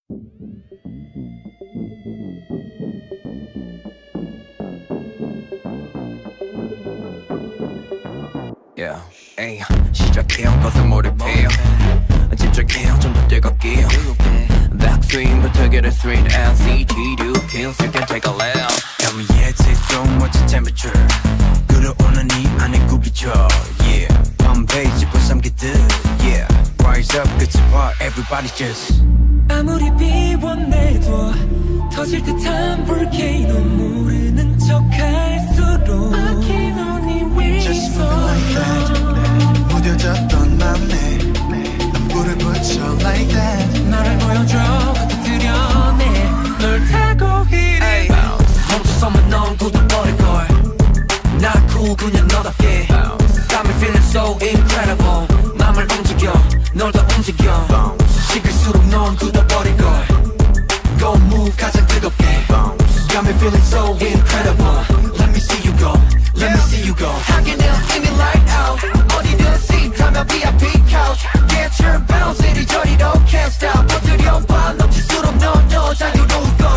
Yeah, 에이 시작해요 거듭 몰입해요 집중해요 전부 뜨겁게요 Backswing부터 get a sweet NCT Jaehyun You can take a lap Tell me yeah, 지금 what's the temperature 끌어오는 이 안에 굽이죠 Yeah, 펌베이 짚고 삼키듯 Yeah, rise up 끝이 봐 Everybody just 아무리 비워내도 터질 듯한 볼케이노 모르는 척 할수록 I can only wait Just moving like that 무뎌졌던 맘에 난 불을 붙여 like that 나를 보여줘 터뜨려내 널 타고 이래 멈춰서만 넌 굳어버릴걸 나 cool 그냥 너답게 Got me feeling so incredible 맘을 움직여 널 더 움직여 식을수록 넌 굳어버릴걸 Go move 가장 뜨겁게 Got me feeling so incredible Let me see you go Let me see you go 하게 내 힘이 light out 어디든 seat 하면 VIP couch Get your bounce 이리저리로 can't stop 버텨려 봐 넘칠수록 너 자유로운 go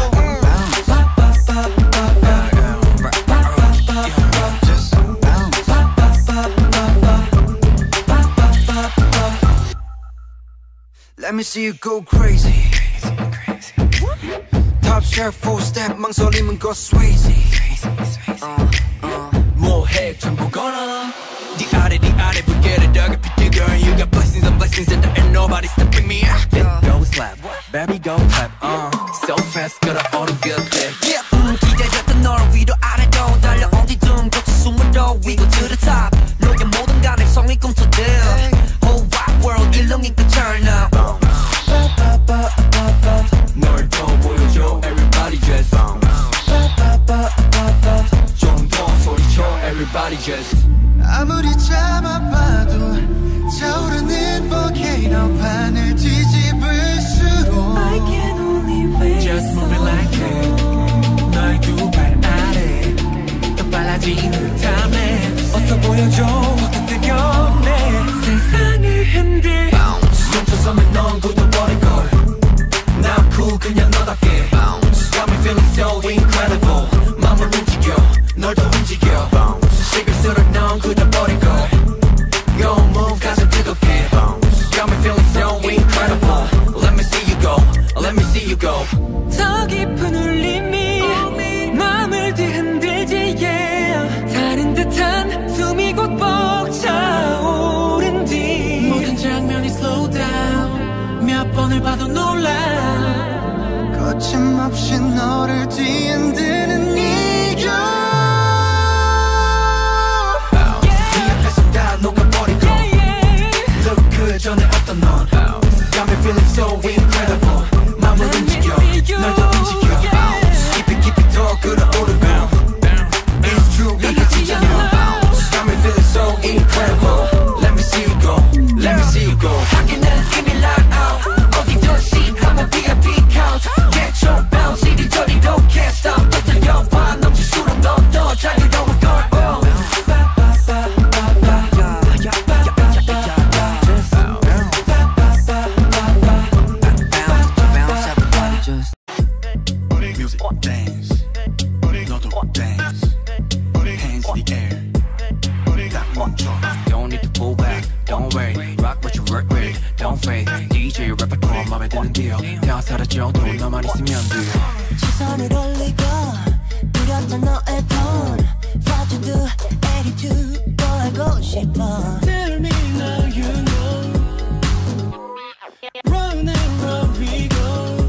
Let me see you go crazy Top shelf full step 망설임은 거 swayzy 뭐해 전부 걸어 네 아래 forget it dog if you girl You got blessings and blessings and there ain't nobody stopping me Go slap, baby go clap So fast gotta all the good day Yeah 기대했던 널 위로 아래로 달려 어디든 거쳐 숨어도 We go to the top 너의 모든 가능성이 꿈틀들 Whole wide world 일렁이니까 turn up 널 더 보여줘 Everybody just 좀 더 소리쳐 Everybody just 아무리 참아봐도 차오르는 volcano 판을 뒤집을수록 I can only wait Just move it like that 너의 두 발 아래 더 빨라지는 탐에 어서 보여줘 확 뜨겁네 세상을 흔들 멈춰서면 넌 굳어버릴걸 Now cool 그냥 너답게 Got me feeling so incredible 맘을 움직여 널 더 움직여 식을수록 넌 굳어버릴걸 Go move 가장 뜨겁게 Got me feeling so incredible Let me see you go Let me see you go 더 깊은 울림이 맘을 뒤흔들지 yeah 다른 듯한 숨이 곧 벅차오른 뒤 모든 장면이 slow down 몇 번을 봐도 놀라 거침없이 너를 뒤흔드는 이유 네 앞에서 다 녹아버리고 Look good 전에 어떤 넌 Got me feeling so incredible 맘을 움직여 널 더 움직여 깊이 더 끌어오르고 It's true 이게 진짜 너 Got me feeling so incredible Let me see you go Let me see you go 하긴 난 이미 light out 어디든 seat 하면 VIP couch Get your bounce 이리저리로 can't stop 터뜨려 봐 넘칠수록 넌 더 자유로운 걸 Music dance 너도 dance Hands in the air 딱 멈춰 Don't need to pull back, don't wait Rock what you work with, don't fade DJ repertoire 맘에 드는 deal 다 사라져도 너만 있으면 돼 시선을 올리고 부렸던 너의 톤 Attitude, attitude 더 알고 싶어 Tell me now you know Run and run we go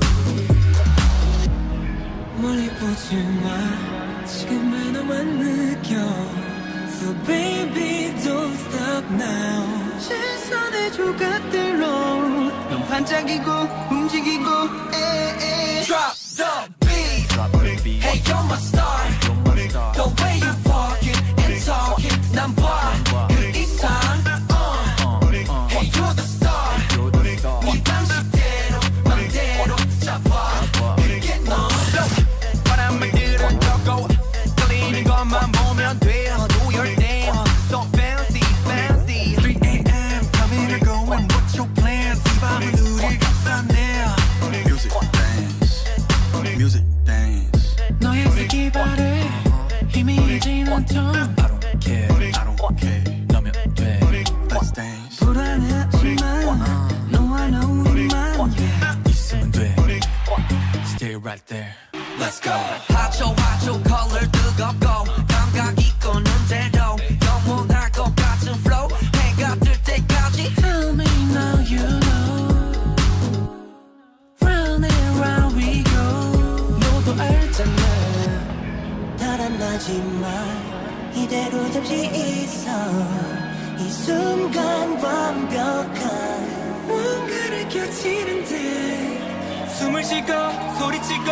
멀리 보지 마 지금의 너만 느껴 So baby don't stop now 시선의 조각들로 넌 반짝이고 움직이고 Drop the beat Hey you're my star The way you walking and talking 난 봐 그 이상 Hey you're the star 네 방식대로 맘대로 잡아 그게 너 바람들은 적고 끌리는 것만 보면 돼 Do your thing So fancy fancy 3 a.m. coming and going What's your plans 이 밤은 우릴 감싸네 right there. Let's go. 하초 color 뜨겁고 감각 있고 눈대도 영원할 것 같은 flow 해가 뜰 때까지. Tell me now you know. Round and round we go. 너도 알잖아. 달아나지 마. 이대로 잠시 있어. 이 순간 완벽한 뭔가를 껴치는데 숨을 쉬고 소리치고